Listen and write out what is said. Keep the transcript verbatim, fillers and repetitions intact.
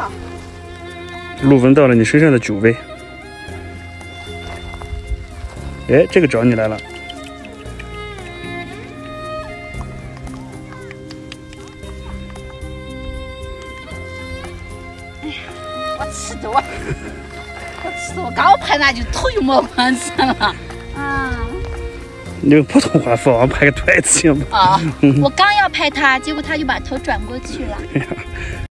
了。 鹿闻到了你身上的酒味。哎，这个找你来了。 哎呀，我吃多，我吃多，刚拍那就头就没光上了啊。 你用普通话说，我拍个腿子行吗？ 啊，我刚要拍他，结果他就把头转过去了。